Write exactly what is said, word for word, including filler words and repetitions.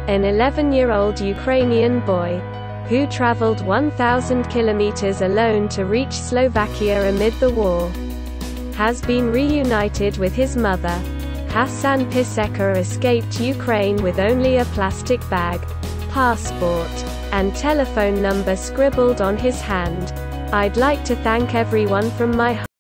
an eleven-year-old Ukrainian boy, who traveled one thousand kilometers alone to reach Slovakia amid the war, has been reunited with his mother. Hassan Piseka escaped Ukraine with only a plastic bag, passport, and telephone number scribbled on his hand. I'd like to thank everyone from my